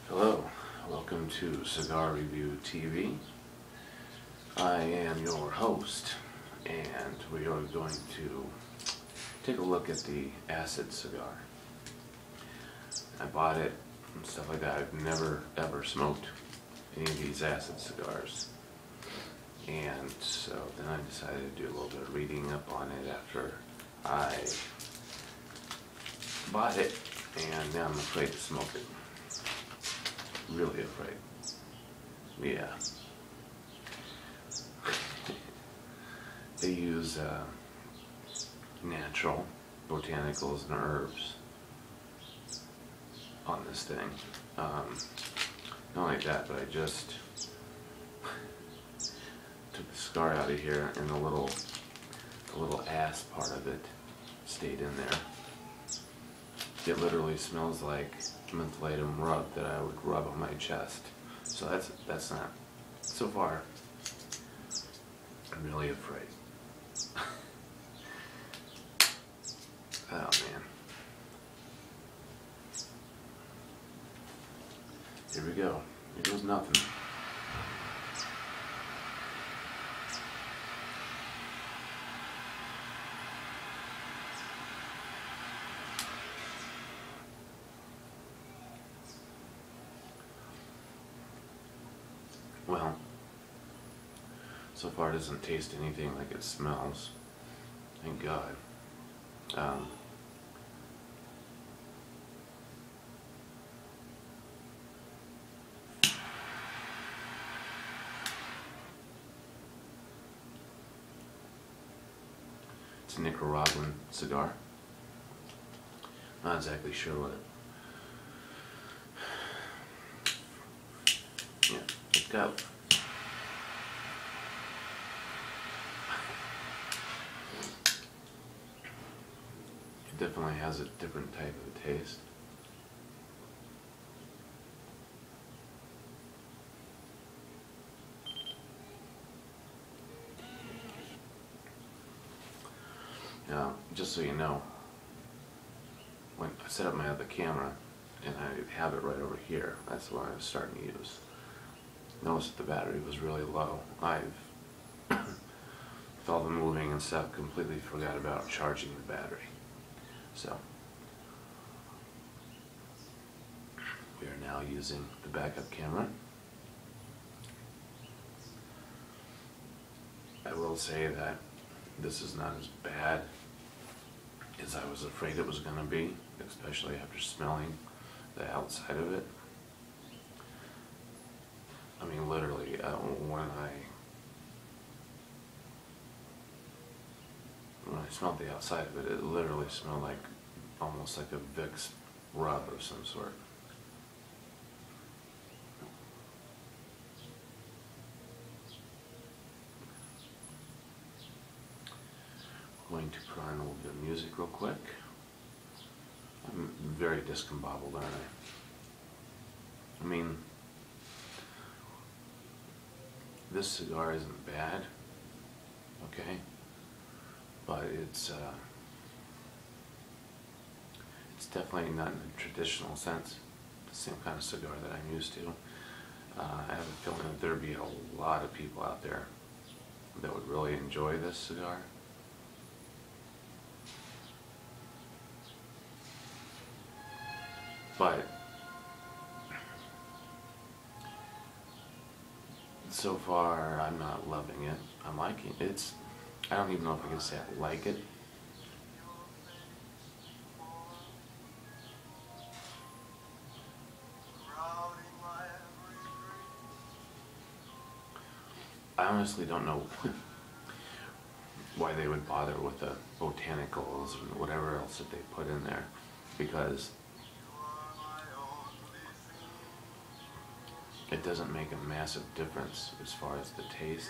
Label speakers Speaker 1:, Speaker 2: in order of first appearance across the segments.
Speaker 1: Hello, welcome to Cigar Review TV. I am your host, and we are going to take a look at the Acid cigar. I bought it and stuff like that. I've never ever smoked any of these Acid cigars, and so then I decided to do a little bit of reading up on it after I bought it, and now I'm afraid to smoke it. Really afraid. Yeah. They use natural botanicals and herbs on this thing. Not only that, but I just took the cigar out of here, and the little ass part of it stayed in there. It literally smells like mentholatum rub that I would rub on my chest. So that's not, so far, I'm really afraid. Oh man. Here we go. Here goes nothing. Well, so far it doesn't taste anything like it smells. Thank God. It's a Nicaraguan cigar. Not exactly sure what it... Yeah, it's got... It definitely has a different type of taste. Now, just so you know, when I set up my other camera, and I have it right over here, that's the one I was starting to use. Noticed that the battery was really low. I've with all the moving and stuff, completely forgot about charging the battery. So we are now using the backup camera. I will say that this is not as bad as I was afraid it was going to be, especially after smelling the outside of it. I mean, literally, when I smelled the outside of it, it literally smelled like almost like a Vicks rub of some sort. I'm going to put on a little bit of music real quick. I'm very discombobbled, aren't I? I mean, this cigar isn't bad, okay, but it's definitely not in a traditional sense, the same kind of cigar that I'm used to. I have a feeling that there'd be a lot of people out there that would really enjoy this cigar. But so far, I'm not loving it. I'm liking it. I don't even know if I can say I like it. I honestly don't know why they would bother with the botanicals and whatever else that they put in there, because it doesn't make a massive difference as far as the taste.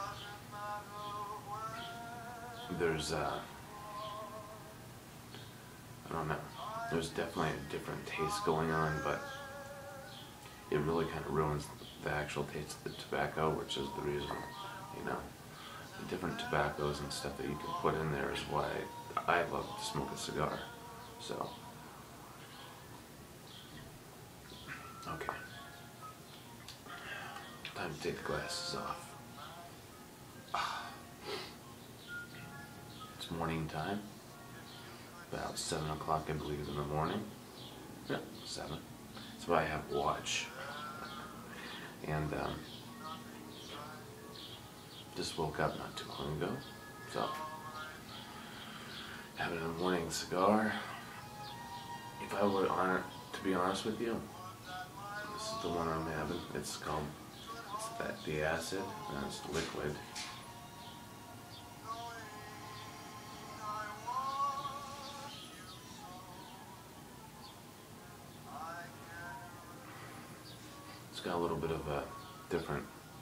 Speaker 1: There's I don't know, there's definitely a different taste going on, but it really kind of ruins the actual taste of the tobacco, which is the reason, you know, the different tobaccos and stuff that you can put in there is why I love to smoke a cigar. So, okay. Time to take the glasses off. It's morning time. About 7 o'clock, I believe, in the morning. Yeah, 7. That's why I have a watch. And just woke up not too long ago. So, having a morning cigar. If I were to be honest with you, this is the one I'm having. It's called the Acid, and it's liquid. It's got a little bit of a different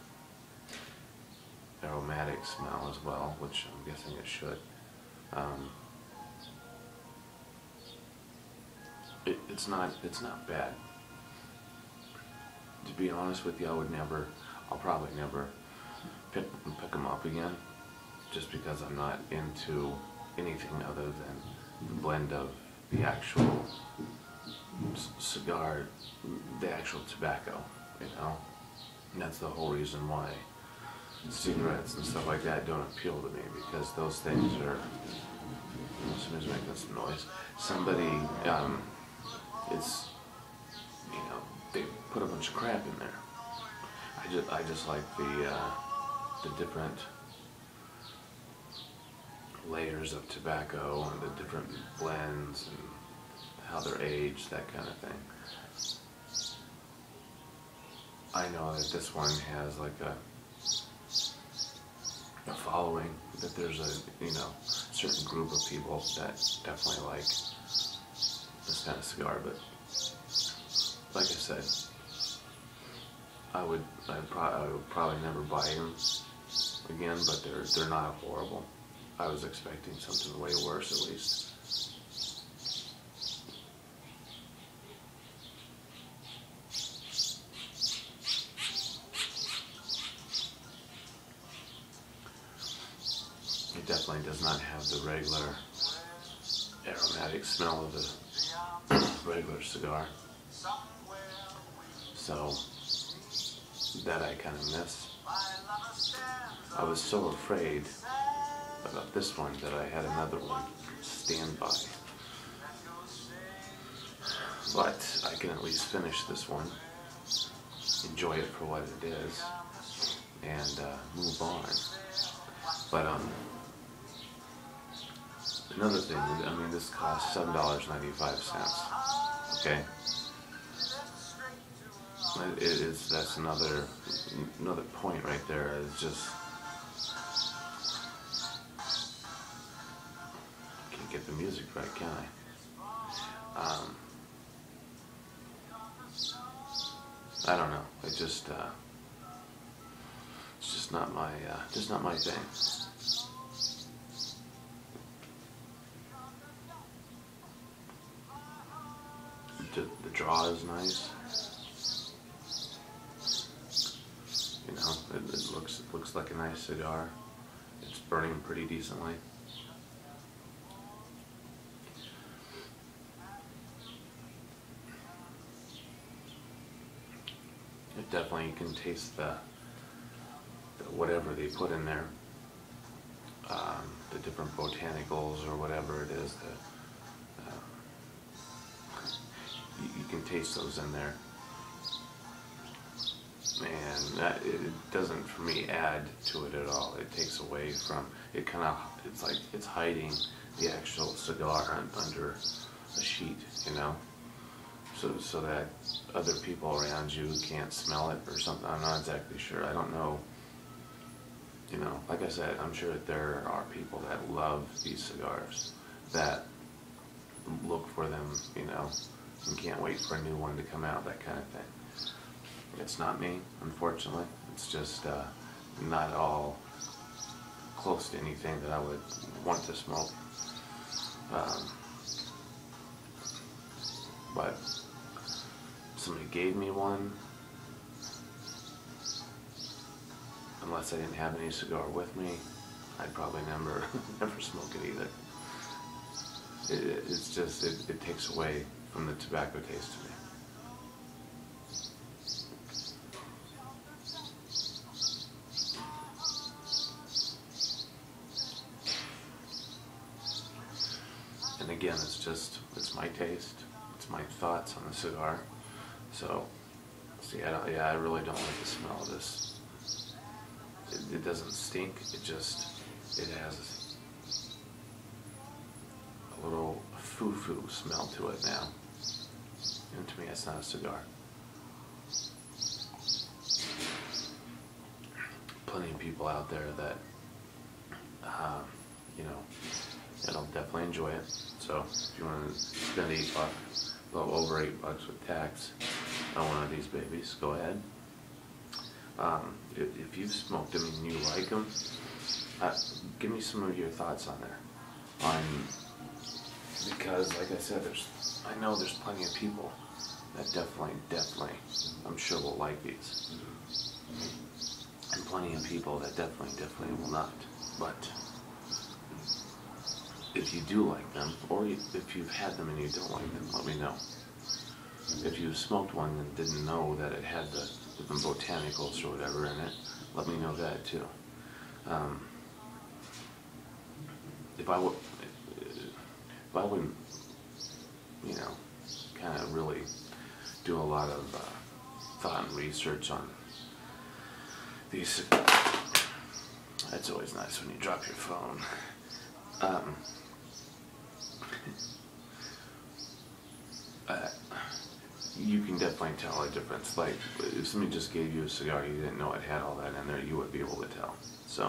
Speaker 1: aromatic smell as well, which I'm guessing it should. It's not bad. To be honest with you, I'll probably never pick them up again, just because I'm not into anything other than the blend of the actual cigar, the actual tobacco, you know? And that's the whole reason why cigarettes and stuff like that don't appeal to me, because those things are, somebody's making some noise. Somebody, it's, you know, they put a bunch of crap in there. I just like the different layers of tobacco and the different blends and how they're aged, that kind of thing. I know that this one has like a following, that there's a, you know, certain group of people that definitely like this kind of cigar, but like I said, I would probably never buy them again, but they're not horrible. I was expecting something way worse, at least. It definitely does not have the regular aromatic smell of the regular cigar. So that I kind of miss. I was so afraid about this one that I had another one standby. But I can at least finish this one, enjoy it for what it is, and move on. But another thing, I mean, this costs $7.95. Okay. That's another point right there. It's just, can't get the music right, can I? I don't know. It's just not my thing. The draw is nice. You know, it looks like a nice cigar. It's burning pretty decently. It definitely, you can taste the whatever they put in there, the different botanicals or whatever it is. You can taste those in there. And it doesn't, for me, add to it at all. It takes away from it. It's like it's hiding the actual cigar under a sheet, you know, so that other people around you can't smell it or something. I'm not exactly sure. I don't know. You know, like I said, I'm sure that there are people that love these cigars, that look for them, you know, and can't wait for a new one to come out, that kind of thing. It's not me, unfortunately. It's just not at all close to anything that I would want to smoke. But somebody gave me one, unless I didn't have any cigar with me, I'd probably never smoke it either. It's just, it takes away from the tobacco taste to me. again, it's my taste, it's my thoughts on the cigar. So, see, I really don't like the smell of this. It doesn't stink, it has a little foo-foo smell to it now. And to me, it's not a cigar. Plenty of people out there that, that'll definitely enjoy it. So if you want to spend over $8 with tax on one of these babies, go ahead. If you've smoked them and you like them, give me some of your thoughts on there. Because, like I said, I know there's plenty of people that definitely, I'm sure will like these. And plenty of people that definitely will not. But if you do like them, or if you've had them and you don't like them, let me know. If you smoked one and didn't know that it had the botanicals or whatever in it, let me know that too. If I wouldn't, kind of really do a lot of thought and research on these. That's always nice when you drop your phone. You can definitely tell a difference. Like, if somebody just gave you a cigar, you didn't know it had all that in there, you would be able to tell. So,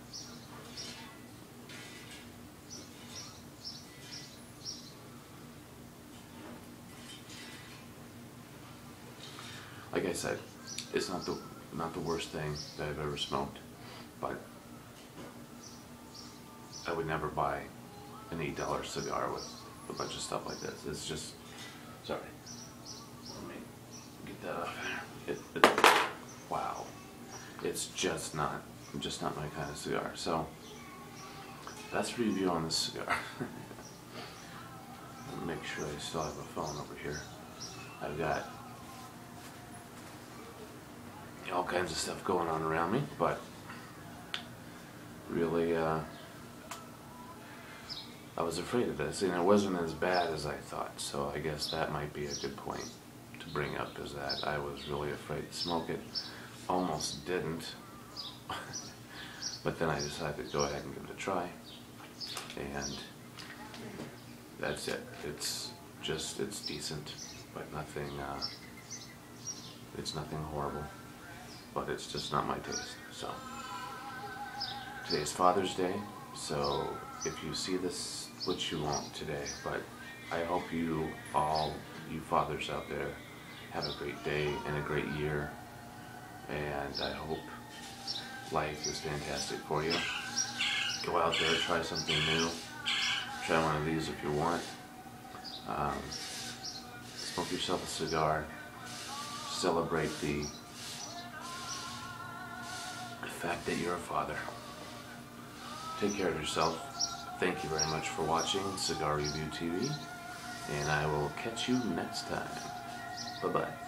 Speaker 1: like I said, it's not the worst thing that I've ever smoked, but I would never buy an $8 cigar with a bunch of stuff like this. It's just, sorry. Let me get that off there. Wow. It's just not my kind of cigar. So that's the review on this cigar. Make sure I still have a phone over here. I've got all kinds of stuff going on around me, but really, I was afraid of this, and it wasn't as bad as I thought, so I guess that might be a good point to bring up, is that I was really afraid to smoke it. Almost didn't, but then I decided to go ahead and give it a try, and that's it. It's decent, but nothing, it's nothing horrible, but it's just not my taste. So, today's Father's Day, so if you see this, which you won't today, but I hope you fathers out there, have a great day and a great year, and I hope life is fantastic for you. Go out there, try something new, try one of these if you want. Smoke yourself a cigar, celebrate the fact that you're a father. Take care of yourself. Thank you very much for watching Cigar Review TV, and I will catch you next time. Bye-bye.